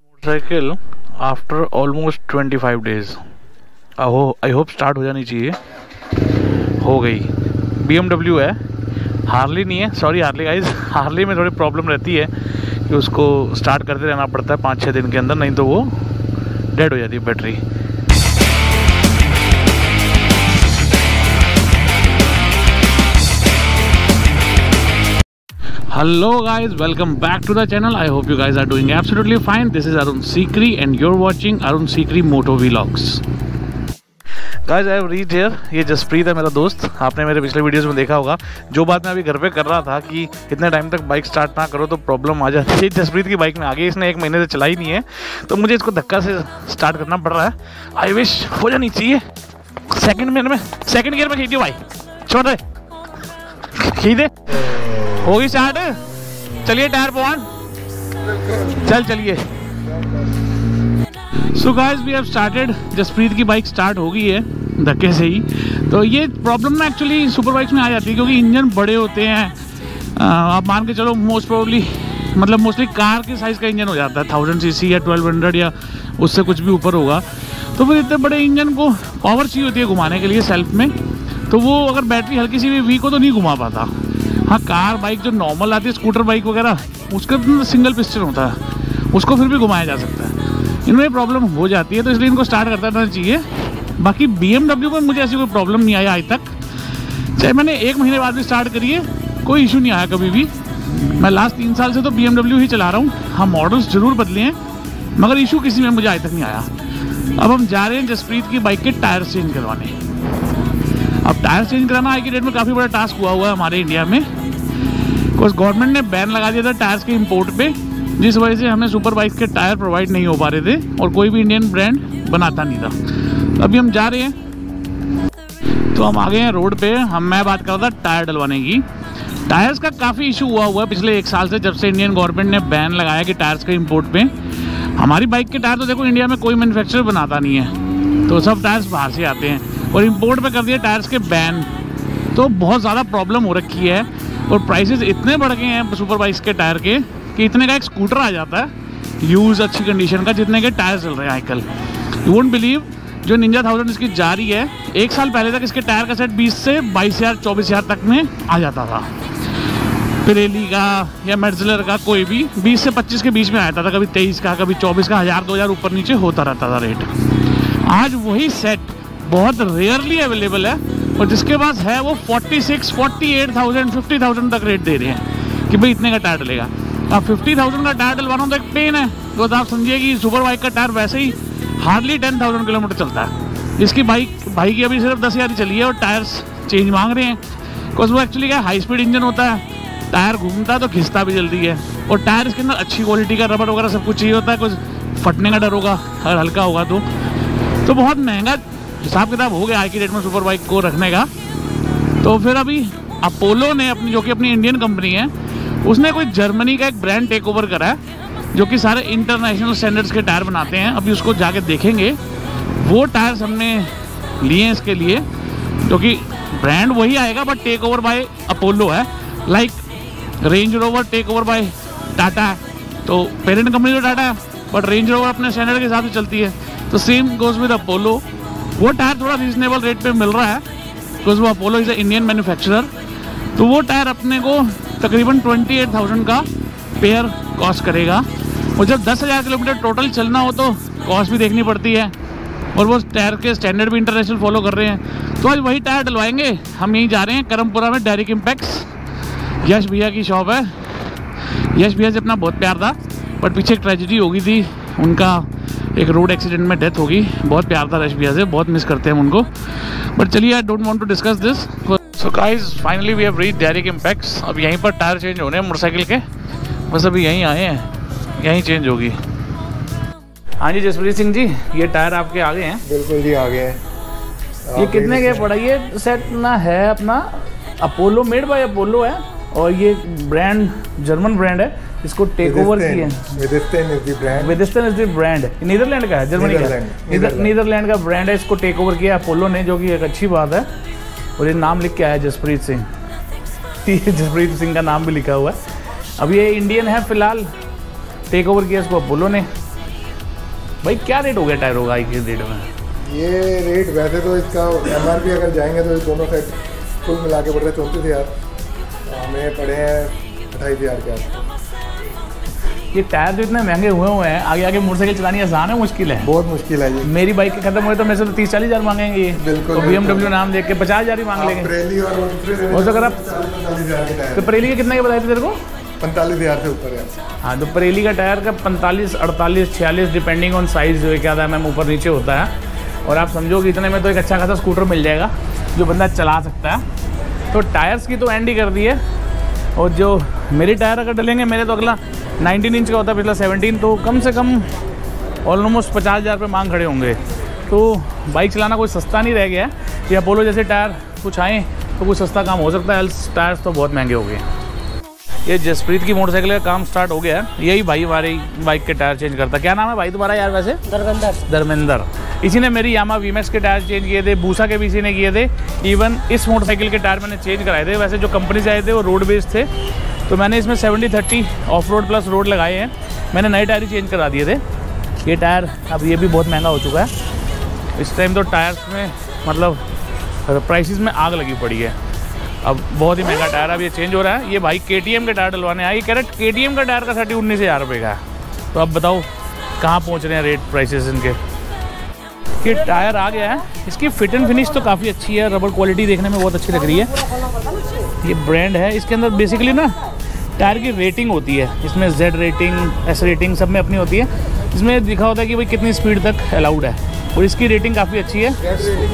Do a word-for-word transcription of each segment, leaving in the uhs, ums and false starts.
Motorcycle after almost twenty five days I hope start हो जानी चाहिए। हो गई। बी एम डब्ल्यू है, हार्ली नहीं है। सॉरी हार्ली गाइस, हार्ली में थोड़ी प्रॉब्लम रहती है कि उसको स्टार्ट करते रहना पड़ता है पाँच छः दिन के अंदर, नहीं तो वो डेड हो जाती है battery. Hello guys, welcome back to the channel. I hope you guys are doing absolutely fine. This is Arun Sikri and you're watching Arun Sikri Moto Vlogs. Guys, I have reached here. ये जसप्रीत है मेरा दोस्त, आपने मेरे पिछले videos में देखा होगा। जो बात मैं अभी घर पे कर रहा था कि इतने टाइम तक बाइक स्टार्ट ना करो तो प्रॉब्लम आ जाती है, जसप्रीत की बाइक में आ गई। इसने एक महीने से चलाई नहीं है तो मुझे इसको धक्का से स्टार्ट करना पड़ रहा है। आई विश हो जानी चाहिए। सेकेंड गियर में सेकेंड गियर में खींचियो भाई, छोड़ दे, खींच दे। होगी स्टार्ट, चलिए टायर पॉन, चल चलिए। So guys we have started. Jaspreet की बाइक स्टार्ट हो गई है धक्के से ही। तो ये प्रॉब्लम ना एक्चुअली सुपर बाइक्स में आ जाती है क्योंकि इंजन बड़े होते हैं। आ, आप मान के चलो मोस्ट प्रोबेबली मतलब मोस्टली कार के साइज़ का इंजन हो जाता है, थाउजेंड सी सी या ट्वेल्व हंड्रेड या उससे कुछ भी ऊपर होगा। तो फिर इतने बड़े इंजन को पावर चाहिए होती है घुमाने के लिए सेल्फ में, तो वो अगर बैटरी हल्की सी भी वीक हो तो नहीं घुमा पाता। हाँ, कार बाइक जो नॉर्मल आती है, स्कूटर बाइक वगैरह, उसका तो सिंगल पिस्टन होता है, उसको फिर भी घुमाया जा सकता है। इनमें प्रॉब्लम हो जाती है तो इसलिए इनको स्टार्ट करता रहना चाहिए। बाकी बी एम डब्ल्यू में मुझे ऐसी कोई प्रॉब्लम नहीं आया आज तक, चाहे मैंने एक महीने बाद भी स्टार्ट करी है, कोई इशू नहीं आया कभी भी। मैं लास्ट तीन साल से तो बी एम डब्ल्यू ही चला रहा हूँ। हाँ, मॉडल्स जरूर बदले हैं मगर इशू किसी में मुझे आज तक नहीं आया। अब हम जा रहे हैं जसप्रीत की बाइक के टायर चेंज करवाने। अब टायर चेंज कराना आज की डेट में काफ़ी बड़ा टास्क हुआ हुआ है हमारे इंडिया में, बिकॉज गवर्नमेंट ने बैन लगा दिया था टायर्स के इंपोर्ट पे, जिस वजह से हमें सुपर बाइक के टायर प्रोवाइड नहीं हो पा रहे थे और कोई भी इंडियन ब्रांड बनाता नहीं था। अभी हम जा रहे हैं, तो हम आ गए हैं रोड पे। हम मैं बात कर रहा था टायर डलवाने की। टायर्स का काफ़ी इशू हुआ हुआ है पिछले एक साल से, जब से इंडियन गवर्नमेंट ने बैन लगाया कि टायर्स के इंपोर्ट पे। हमारी बाइक के टायर तो देखो इंडिया में कोई मैन्युफैक्चरर बनाता नहीं है, तो सब टायर्स बाहर से आते हैं और इंपोर्ट पे कर दिया टायर्स के बैन। तो बहुत ज़्यादा प्रॉब्लम हो रखी है और प्राइसेस इतने बढ़ गए हैं सुपर बाइक्स के टायर के कि इतने का एक स्कूटर आ जाता है यूज़ अच्छी कंडीशन का जितने के टायर चल रहे हैं आजकल। यू वोंट बिलीव, जो निंजा थाउजेंड इसकी जा रही है, एक साल पहले तक इसके टायर का सेट बीस से बाईस हज़ार चौबीस हज़ार तक में आ जाता था। पिरेली का या मेर्जलर का कोई भी बीस से पच्चीस के बीच में आता था, कभी तेईस का, कभी चौबीस का, हज़ार दो हज़ार ऊपर नीचे होता रहता था रेट। आज वही सेट बहुत रेयरली अवेलेबल है और जिसके पास है वो छियालीस, अड़तालीस हज़ार, पचास हज़ार तक रेट दे रहे हैं कि भाई इतने का टायर डलेगा। अब पचास हज़ार का टायर डलवाना तो एक पेन है, तो आप समझिए कि सुपर बाइक का टायर वैसे ही हार्डली दस हज़ार किलोमीटर चलता है। इसकी बाइक भाई की अभी सिर्फ दस हज़ार ही चली है और टायर्स चेंज मांग रहे हैं, बिकॉज वो एक्चुअली क्या हाई स्पीड इंजन होता है, टायर घूमता है तो खिंचता भी जल्दी है और टायर इसके अंदर अच्छी क्वालिटी का रबर वगैरह सब कुछ चाहिए होता है, कुछ फटने का डर होगा अगर हल्का होगा तो। तो बहुत महंगा हिसाब किताब हो गया आज की डेट में सुपर बाइक को रखने का। तो फिर अभी अपोलो ने अपनी, जो कि अपनी इंडियन कंपनी है, उसने कोई जर्मनी का एक ब्रांड टेक ओवर करा है जो कि सारे इंटरनेशनल स्टैंडर्ड्स के टायर बनाते हैं। अभी उसको जाके देखेंगे। वो टायर्स हमने लिए हैं इसके लिए, क्योंकि ब्रांड वही आएगा but take over by Apollo है। Like Range Rover take over by Tata है, तो पेरेंट कंपनी तो टाटा है बट रेंज रोवर अपने स्टैंडर्ड के हिसाब से चलती है। तो सेम गोज विद अपोलो। वो टायर थोड़ा रीजनेबल रेट पे मिल रहा है बिकॉज वो Apollo is a Indian manufacturer. तो वो टायर अपने को तकरीबन अट्ठाईस हज़ार का पेयर कॉस्ट करेगा और जब दस हज़ार किलोमीटर टोटल चलना हो तो कॉस्ट भी देखनी पड़ती है और वो टायर के स्टैंडर्ड भी इंटरनेशनल फॉलो कर रहे हैं। तो आज वही टायर डलवाएंगे। हम यहीं जा रहे हैं करमपुरा में, डायरेक्ट इम्पैक्ट्स, यश भैया की शॉप है। यश भैया से अपना बहुत प्यार था बट पीछे एक ट्रेजेडी हो गई थी, उनका एक रोड एक्सीडेंट में डेथ हो गई। बहुत प्यार था यश भैया से, बहुत मिस करते हैं हम उनको। बट चलिए, I don't want to discuss this. So guys, finally we have reached direct impacts. अब यहीं पर टायर चेंज होने हैं मोटरसाइकिल के, बस अभी यहीं आए हैं, यहीं चेंज होगी। हाँ जी जसप्रीत सिंह जी, ये टायर आपके आ गए हैं? बिल्कुल जी, आ गए हैं। ये कितने के पड़ा? ये सेट ना है अपना अपोलो, मेड बाय अपोलो है और ये ब्रांड जर्मन ब्रांड है, इसको टेक ओवर की है। Vredestein is the brand. Vredestein is the brand. Netherland का है, जर्मनी का, नीदरलैंड का ब्रांड है। इसको टेक ओवर किया अपोलो ने, जो कि एक अच्छी बात है। और ये नाम लिख के आया जसप्रीत सिंह, जसप्रीत सिंह का नाम भी लिखा हुआ है। अब ये इंडियन है फिलहाल, टेक ओवर किया इसको अपोलो ने। भाई क्या रेट हो गया टायरों का एक रेट में? ये रेट वैसे तो इसका एम आर पी अगर जाएंगे तो दोनों सेट कुल मिला के पड़ रहे हैं चौंतीस हज़ार, हमें पड़े हैं अट्ठाईस हज़ार के आसपास। ये टायर जो इतने महंगे हुए हुए हैं, आगे आगे मोटरसाइकिल चलानी आसान है मुश्किल है? बहुत मुश्किल है जी। मेरी बाइक के खत्म हुए तो मेरे से तो तीस चालीस हज़ार मांगेंगे ये। बिल्कुल। तो बी एम डब्ल्यू नाम देख के पचास हज़ार ही मांग लेंगे। हो सके आप तो परेली के कितने के बताए थे तेरे को? पैंतालीस हज़ार से ऊपर है। हाँ, तो परेली का टायर का पैंतालीस अड़तालीस छियालीस डिपेंडिंग ऑन साइज़ जो है क्या था मैम ऊपर नीचे होता है। और आप समझो कि इतने में तो एक अच्छा खासा स्कूटर मिल जाएगा जो बंदा चला सकता है। तो टायर्स की तो एंड ही कर दी है। और जो मेरे टायर अगर डलेंगे, मेरे तो अगला नाइनटीन इंच का होता है, पिछला सेवनटीन, तो कम से कम ऑलमोस्ट पचास हज़ार रुपये मांग खड़े होंगे। तो बाइक चलाना कोई सस्ता नहीं रह गया है। ये अपोलो जैसे टायर कुछ आए तो कुछ सस्ता काम हो सकता है, एल्स टायर्स तो बहुत महंगे हो गए। ये जसप्रीत की मोटरसाइकिल का काम स्टार्ट हो गया है। यही भाई हमारी बाइक के टायर चेंज करता है। क्या नाम है भाई तुम्हारा यार वैसे? धर्मेंद्र। धर्मेंद्र। इसी ने मेरी यामा वी मैक्स के टायर चेंज किए थे, बूसा के भी इसी ने किए थे। इवन इस मोटरसाइकिल के टायर मैंने चेंज कराए थे। वैसे जो कंपनी से आए थे वो रोड बेस्ड थे, तो मैंने इसमें seventy thirty off road plus road लगाए हैं। मैंने नए टायर ही चेंज करा दिए थे। ये टायर अब ये भी बहुत महंगा हो चुका है इस टाइम। तो टायर्स में मतलब प्राइसेस में आग लगी पड़ी है। अब बहुत ही महंगा टायर अब ये चेंज हो रहा है। ये भाई के टी एम के टायर डलवाने आए। ये कह रहे के टी एम का टायर का साढ़े उन्नीस हज़ार रुपये का है। तो अब बताओ कहाँ पहुँच रहे हैं रेट प्राइसेस इनके। ये टायर आ गया है। इसकी फिट एंड फिनिश तो काफ़ी अच्छी है, रबर क्वालिटी देखने में बहुत अच्छी लग रही है। ये ब्रांड है। इसके अंदर बेसिकली ना टायर की रेटिंग होती है। इसमें जेड रेटिंग, एस रेटिंग सब में अपनी होती है। इसमें लिखा होता है कि भाई कितनी स्पीड तक अलाउड है, और इसकी रेटिंग काफ़ी अच्छी है।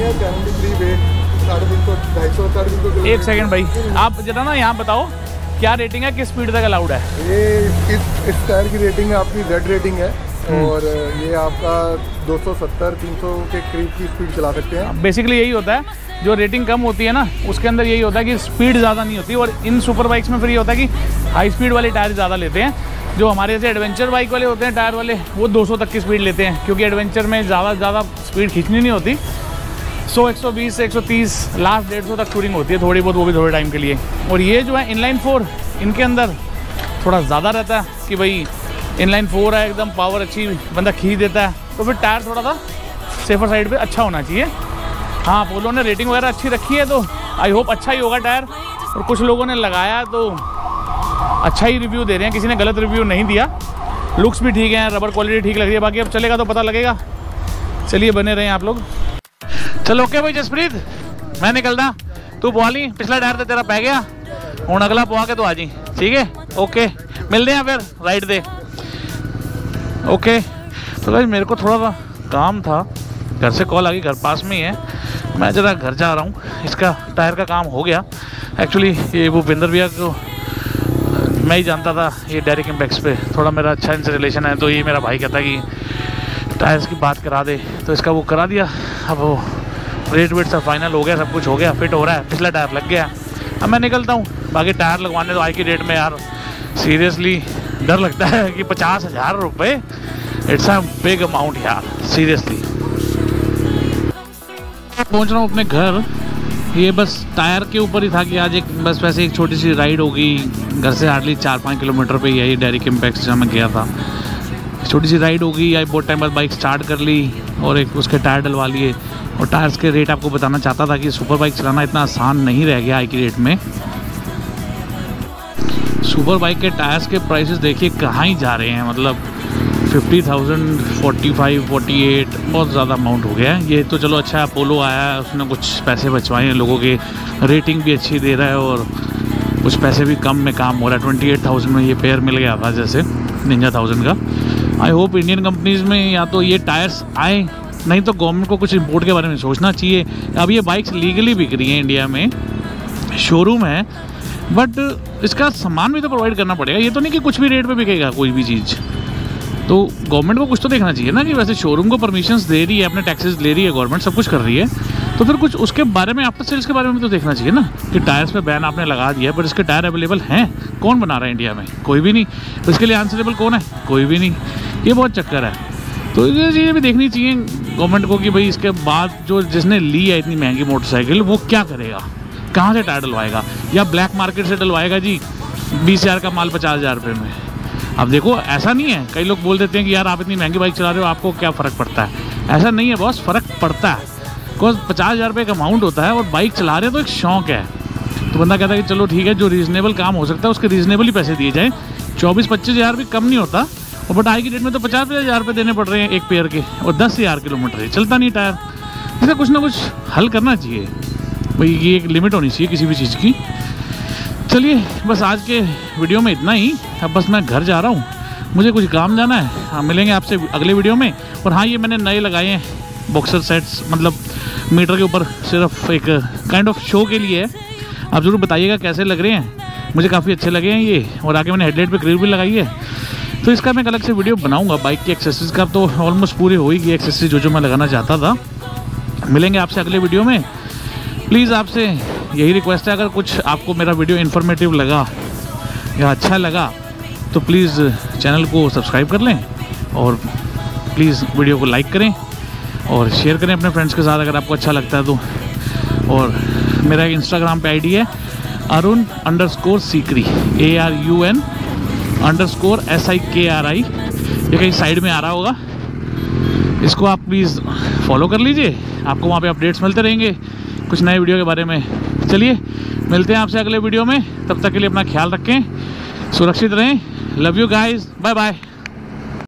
एक सेकंड भाई, आप जरा ना यहाँ बताओ क्या रेटिंग है, किस स्पीड तक अलाउड है? ये इस इस टायर की रेटिंग आपकी जेड रेटिंग है, और ये आपका दो सौ सत्तर तीन सौ के करीब की स्पीड चला सकते हैं। बेसिकली यही होता है, जो रेटिंग कम होती है ना उसके अंदर यही होता है कि स्पीड ज़्यादा नहीं होती। और इन सुपर बाइक्स में फिर ये होता है कि हाई स्पीड वाले टायर ज़्यादा लेते हैं। जो हमारे जैसे एडवेंचर बाइक वाले होते हैं टायर वाले, वो दो सौ तक की स्पीड लेते हैं, क्योंकि एडवेंचर में ज़्यादा ज़्यादा स्पीड खींचनी नहीं होती। सौ एक सौ बीस एक सौ तीस लास्ट डेढ़ सौ तक टूरिंग होती है थोड़ी बहुत, वो भी थोड़े टाइम के लिए। और ये जो है इनलाइन फोर, इनके अंदर थोड़ा ज़्यादा रहता है कि भाई इनलाइन फोर है, एकदम पावर अच्छी, बंदा खींच देता है। तो फिर टायर थोड़ा सा सेफर साइड पे अच्छा होना चाहिए। हाँ, अपोलो ने रेटिंग वगैरह अच्छी रखी है, तो आई होप अच्छा ही होगा टायर। और कुछ लोगों ने लगाया तो अच्छा ही रिव्यू दे रहे हैं, किसी ने गलत रिव्यू नहीं दिया। लुक्स भी ठीक है, रबर क्वालिटी ठीक लग रही है। बाकी अब चलेगा तो पता लगेगा। चलिए बने रहें आप लोग। चलो ओके भाई जसप्रीत, मैं निकलदा, तू पवा ली, पिछला टायर तो तेरा पै गया, हूँ अगला पवा के तो आ जी, ठीक है? ओके, मिलते हैं फिर राइड दे। ओके, तो भाई मेरे को थोड़ा सा काम था, घर से कॉल आ गई, घर पास में ही है, मैं ज़रा घर जा रहा हूँ। इसका टायर का काम हो गया। एक्चुअली ये भूपेंद्र भैया को मैं ही जानता था, ये डायरेक्ट इम्पैक्स पे थोड़ा मेरा अच्छा इनसे रिलेशन है, तो ये मेरा भाई कहता कि टायर्स की बात करा दे, तो इसका वो करा दिया। अब वो रेट वेट सब फाइनल हो गया, सब कुछ हो गया, फिट हो रहा है, पिछला टायर लग गया। अब मैं निकलता हूँ। बाकी टायर लगवाने तो आज की डेट में यार सीरियसली डर लगता है कि पचास हज़ार रुपये, इट्स अ बिग अमाउंट यार, सीरियसली। पहुँच रहा हूँ अपने घर। ये बस टायर के ऊपर ही था कि आज एक बस वैसे एक छोटी सी राइड होगी। घर से हार्डली चार पाँच किलोमीटर पे ही है ये डायरेक्ट इम्पैक्स जहाँ मैं गया था। छोटी सी राइड होगी, आई बहुत टाइम बाद बाइक स्टार्ट कर ली और एक उसके टायर डलवा लिए। और टायर्स के रेट आपको बताना चाहता था कि सुपर बाइक चलाना इतना आसान नहीं रह गया आज की रेट में। सुपर बाइक के टायर्स के प्राइसेस देखिए कहाँ ही जा रहे हैं, मतलब fifty thousand, forty five, forty eight, बहुत ज़्यादा अमाउंट हो गया है। ये तो चलो अच्छा, अपोलो आया है, उसने कुछ पैसे बचवाए हैं लोगों के, रेटिंग भी अच्छी दे रहा है और कुछ पैसे भी कम में काम हो रहा है। ट्वेंटी एट थाउजेंड में ये पेयर मिल गया था जैसे निंजा थाउजेंड का। आई होप इंडियन कंपनीज़ में या तो ये टायर्स आए, नहीं तो गवर्नमेंट को कुछ इंपोर्ट के बारे में सोचना चाहिए। अब ये बाइक्स लीगली बिक रही हैं इंडिया में, शोरूम है, बट इसका सामान भी तो प्रोवाइड करना पड़ेगा। ये तो नहीं कि कुछ भी रेट पे बिकेगा कोई भी चीज़। तो गवर्नमेंट को कुछ तो देखना चाहिए ना कि वैसे शोरूम को परमिशंस दे रही है, अपने टैक्सेस ले रही है गवर्नमेंट, सब कुछ कर रही है, तो फिर कुछ उसके बारे में, आफ्टर सेल्स के बारे में भी तो देखना चाहिए ना कि टायर्स पे बैन आपने लगा दिया है, पर इसके टायर अवेलेबल हैं, कौन बना रहा है इंडिया में? कोई भी नहीं। तो इसके लिए आंसरेबल कौन है? कोई भी नहीं। ये बहुत चक्कर है। तो ये चीज़ें भी देखनी चाहिए गवर्नमेंट को कि भाई इसके बाद जो जिसने ली है इतनी महंगी मोटरसाइकिल, वो क्या करेगा, कहाँ से टायर डलवाएगा? या ब्लैक मार्केट से डलवाएगा जी बीस हज़ार का माल पचास हज़ार रुपये में? अब देखो ऐसा नहीं है, कई लोग बोल देते हैं कि यार आप इतनी महंगी बाइक चला रहे हो आपको क्या फ़र्क पड़ता है। ऐसा नहीं है बॉस, फ़र्क पड़ता है। बिकॉज पचास हज़ार रुपये का अमाउंट होता है और बाइक चला रहे हैं तो एक शौक है। तो बंदा कहता है कि चलो ठीक है, जो रीज़नेबल काम हो सकता है उसके रीज़नेबल ही पैसे दिए जाएँ। चौबीस पच्चीस हज़ार भी कम नहीं होता, और बट आज की डेट में तो पचास पचास हज़ार रुपये देने पड़ रहे हैं एक पेयर के, और दस हज़ार किलोमीटर है, चलता नहीं टायर। इसका कुछ ना कुछ हल करना चाहिए भाई, ये एक लिमिट होनी चाहिए किसी भी चीज़ की। चलिए बस आज के वीडियो में इतना ही। अब बस मैं घर जा रहा हूँ, मुझे कुछ काम जाना है। हाँ, मिलेंगे आपसे अगले वीडियो में। और हाँ, ये मैंने नए लगाए हैं बॉक्सर सेट्स, मतलब मीटर के ऊपर सिर्फ एक काइंड ऑफ शो के लिए है। आप ज़रूर बताइएगा कैसे लग रहे हैं, मुझे काफ़ी अच्छे लगे हैं ये। और आगे मैंने हेडलाइट पे ग्रिल भी लगाई है, तो इसका मैं एक अलग से वीडियो बनाऊंगा। बाइक की एक्सेसरीज का तो ऑलमोस्ट पूरी हो ही गई एक्सेसरीज जो जो मैं लगाना चाहता था। मिलेंगे आपसे अगले वीडियो में। प्लीज़ आपसे यही रिक्वेस्ट है, अगर कुछ आपको मेरा वीडियो इन्फॉर्मेटिव लगा या अच्छा लगा तो प्लीज़ चैनल को सब्सक्राइब कर लें, और प्लीज़ वीडियो को लाइक करें और शेयर करें अपने फ्रेंड्स के साथ अगर आपको अच्छा लगता है तो। और मेरा इंस्टाग्राम पे आईडी है Arun underscore Sikri, A R U N underscore S I K R आई। ये कहीं साइड में आ रहा होगा, इसको आप प्लीज़ फॉलो कर लीजिए, आपको वहाँ पे अपडेट्स मिलते रहेंगे कुछ नए वीडियो के बारे में। चलिए मिलते हैं आपसे अगले वीडियो में, तब तक के लिए अपना ख्याल रखें, सुरक्षित रहें। Love you guys, bye bye.